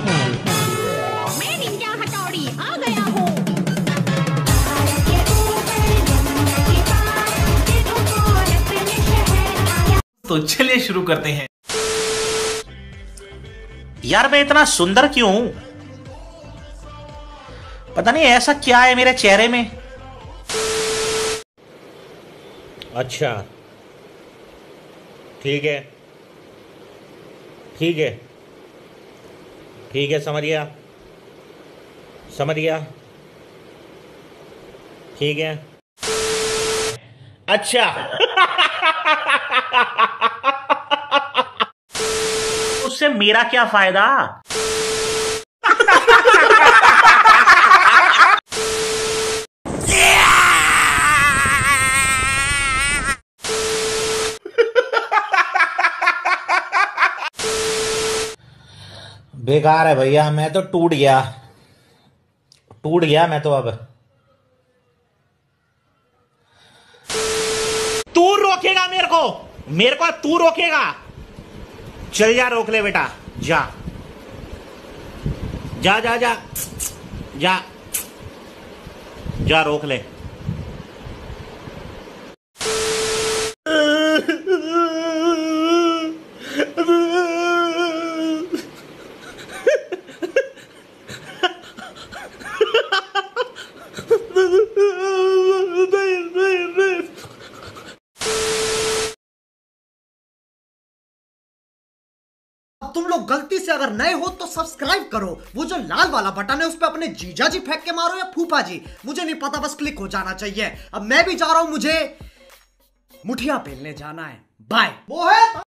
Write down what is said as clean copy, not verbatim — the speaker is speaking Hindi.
मैं निंजा हथौड़ी आ गया हूँ। तो चलिए शुरू करते हैं। यार मैं इतना सुंदर क्यों हूं? पता नहीं ऐसा क्या है मेरे चेहरे में। अच्छा ठीक है ठीक है ठीक है, समझ गया समझ गया, ठीक है। अच्छा उससे मेरा क्या फायदा? बेकार है भैया, मैं तो टूट गया मैं तो। अब तू रोकेगा मेरे को तू रोकेगा? चल जा, रोक ले बेटा, जा जा जा जा जा जा, रोक ले। तुम लोग गलती से अगर नए हो तो सब्सक्राइब करो, वो जो लाल वाला बटन है उस पे अपने जीजा जी फेंक के मारो या फूफा जी, मुझे नहीं पता, बस क्लिक हो जाना चाहिए। अब मैं भी जा रहा हूं, मुझे मुठिया पेलने जाना है। बाय।